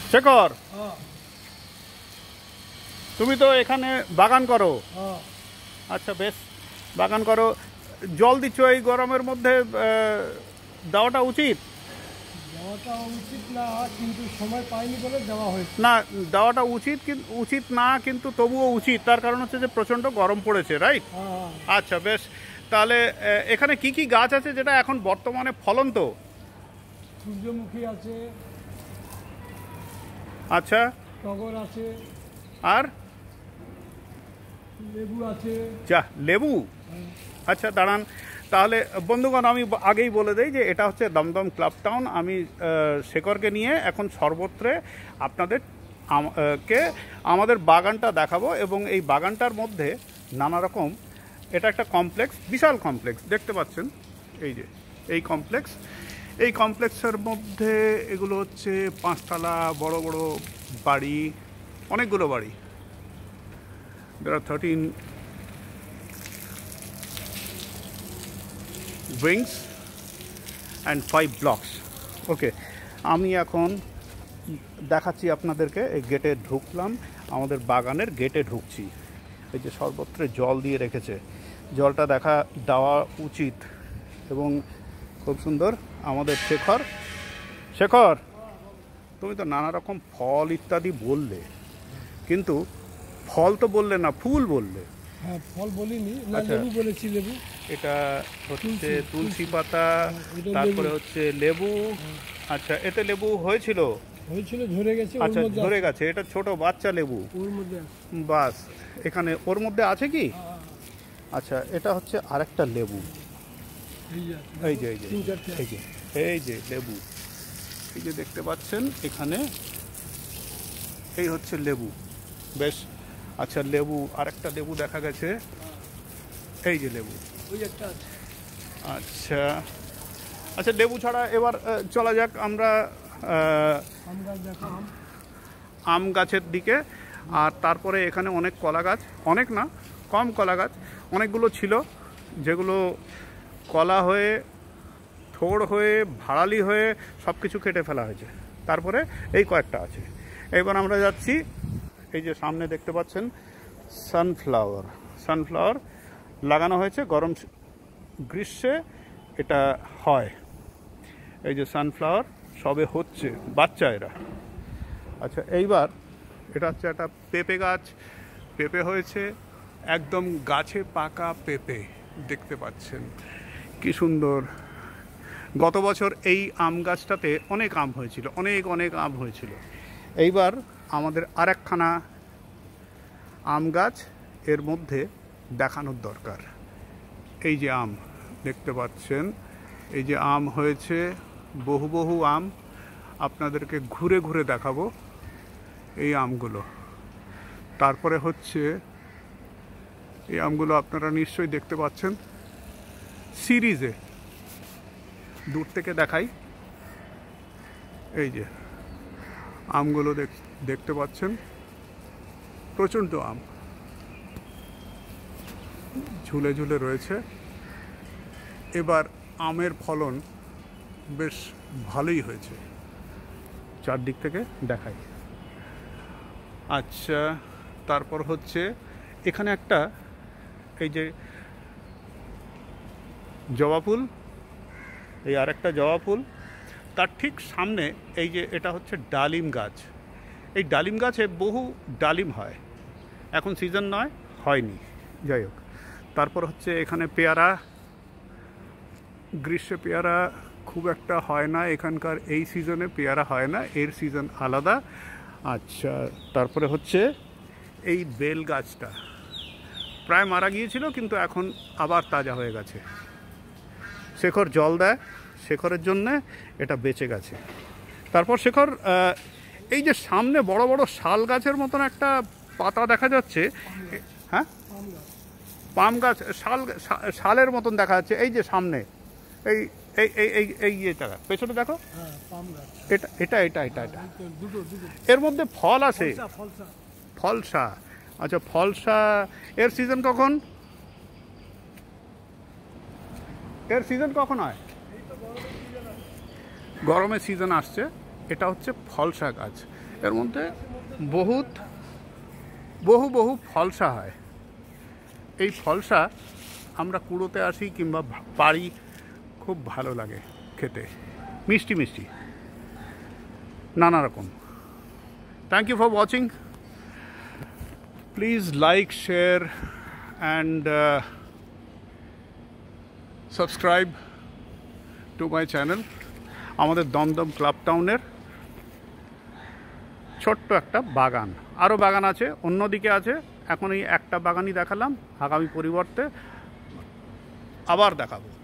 শেখর, তুমি তো এখানে বাগান করো। আচ্ছা, বেশ, বাগান করো। জল দিচ্ছ এই গরমের মধ্যে, দেওয়াটা উচিত? দেওয়াটা উচিত না, কিন্তু সময় পাইনি বলে দেওয়া হয়েছে। না, দেওয়াটা উচিত না, কিন্তু তবুও উচিত। তার কারণ হচ্ছে যে প্রচণ্ড গরম পড়েছে, রাইট? আচ্ছা, বেশ। তাহলে এখানে কি কি গাছ আছে যেটা এখন বর্তমানে ফলন্ত? সূর্যমুখী আছে, আচ্ছা, টগর আছে, আর লেবু আছে। যা, লেবু। আচ্ছা, দাঁড়ান। তাহলে বন্ধুগণ, আমি আগেই বলে দেই যে এটা হচ্ছে দমদম ক্লাব টাউন। আমি শেখরকে নিয়ে এখন সর্বত্রে আপনাদের আমাদের বাগানটা দেখাবো। এবং এই বাগানটার মধ্যে নানা রকম, এটা একটা কমপ্লেক্স, বিশাল কমপ্লেক্স দেখতে পাচ্ছেন। এই যে এই কমপ্লেক্সের মধ্যে এগুলো হচ্ছে 5 তলা বড় বড় বাড়ি, অনেকগুলো বাড়ি। There are 13 wings and 5 blocks. ওকে, আমি এখন দেখাচ্ছি আপনাদেরকে। এই গেটে ঢুকলাম, আমাদের বাগানের গেটে ঢুকছি। এই যে সর্বত্র জল দিয়ে রেখেছে, জলটা দেওয়া উচিত। এবং খুব সুন্দর আমাদের শেখর, তুমি তো নানা রকম ফল ইত্যাদি বললে, কিন্তু ফল তো বললে না, ফুল বললে। হ্যাঁ, ফল বলিনি, লেবু বলেছি। লেবু, এটা হচ্ছে তুলসী পাতা, তারপরে হচ্ছে লেবু। আচ্ছা, এতে লেবু হয়েছিল, ঝরে গেছে। আচ্ছা, ঝরে গেছে। এটা ছোট বাচ্চা লেবু ওর মধ্যে, বাস। এখানে ওর মধ্যে আছে কি? আচ্ছা, এটা হচ্ছে আরেকটা লেবু। এই যে লেবু, এই যে দেখতে পাচ্ছেন এখানে, এই হচ্ছে লেবু। বেশ, আচ্ছা, লেবু, আরেকটা লেবু দেখা গেছে। এই যে লেবু, আচ্ছা আচ্ছা, লেবু ছাড়া এবার চলা যাক আমরা আম গাছের দিকে। আর তারপরে এখানে অনেক কলা গাছ, অনেক না, কম কলা গাছ অনেকগুলো ছিল, যেগুলো কলা হয়ে, থোড় হয়ে, ভাড়ালি হয়ে সব কিছু কেটে ফেলা হয়েছে। তারপরে এই কয়েকটা আছে। এবার আমরা যাচ্ছি, এই যে সামনে দেখতে পাচ্ছেন সানফ্লাওয়ার লাগানো হয়েছে। গ্রীষ্মে এটা হয়। এই যে সানফ্লাওয়ার সবে হচ্ছে, বাচ্চা এরা। আচ্ছা, এইবার এটা হচ্ছে একটা পেঁপে গাছ। পেঁপে হয়েছে, একদম গাছে পাকা পেঁপে দেখতে পাচ্ছেন, কি সুন্দর। গত বছর এই আম গাছটাতে অনেক আম হয়েছিল, অনেক আম হয়েছিল। এইবার আমাদের আরেকখানা আম গাছ এর মধ্যে দেখানোর দরকার। এই যে আম দেখতে পাচ্ছেন, এই যে আম হয়েছে, বহু আম। আপনাদেরকে ঘুরে ঘুরে দেখাবো এই আমগুলো। তারপরে হচ্ছে এই আমগুলো আপনারা নিশ্চয়ই দেখতে পাচ্ছেন সিরিজে, দূর থেকে দেখাই। এই যে আমগুলো দেখতে পাচ্ছেন, প্রচণ্ড আম ঝুলে ঝুলে রয়েছে। এবার আমের ফলন বেশ ভালোই হয়েছে, চারদিক থেকে দেখাই। আচ্ছা, তারপর হচ্ছে এখানে একটা, এই যে জবা ফুল, এই আরেকটা জবা ফুল, তার ঠিক সামনে এই যে এটা হচ্ছে ডালিম গাছ। এই ডালিম গাছে বহু ডালিম হয়, এখন সিজন নয়, হয়নি, যাই হোক। তারপর হচ্ছে এখানে পেয়ারা। গ্রীষ্মে পেয়ারা খুব একটা হয় না, এখানকার এই সিজনে পেয়ারা হয় না, এর সিজন আলাদা। আচ্ছা, তারপরে হচ্ছে এই বেল গাছটা প্রায় মারা গিয়েছিল, কিন্তু এখন আবার তাজা হয়ে গেছে। শেখর জল দেয়, শেখরের জন্যে এটা বেঁচে গেছে। তারপর শেখর, এই যে সামনে বড় বড় শাল গাছের মতন একটা পাতা দেখা যাচ্ছে, হ্যাঁ, পাম গাছ, শালের মতন দেখা যাচ্ছে। এই যে সামনে এই এই এই এই এটা পেছনে দেখো, এটা এর মধ্যে ফল আছে, ফলসা। আচ্ছা, ফলসা এর সিজন কখন? হয়? গরমের সিজন আসছে। এটা হচ্ছে ফলসা গাছ। এর মধ্যে বহুত বহু বহু ফলসা হয়। এই ফলসা আমরা কুড়োতে আসি কিংবা পারি, খুব ভালো লাগে খেতে, মিষ্টি মিষ্টি নানা রকম। Thank you for watching. Please like, share and subscribe to my channel. আমাদের দমদম ক্লাব টাউনের ছোট্ট একটা বাগান, আরও বাগান আছে, অন্যদিকে আছে। এখন এই একটা বাগানই দেখালাম, আগামী পরিবর্তে আবার দেখাবো।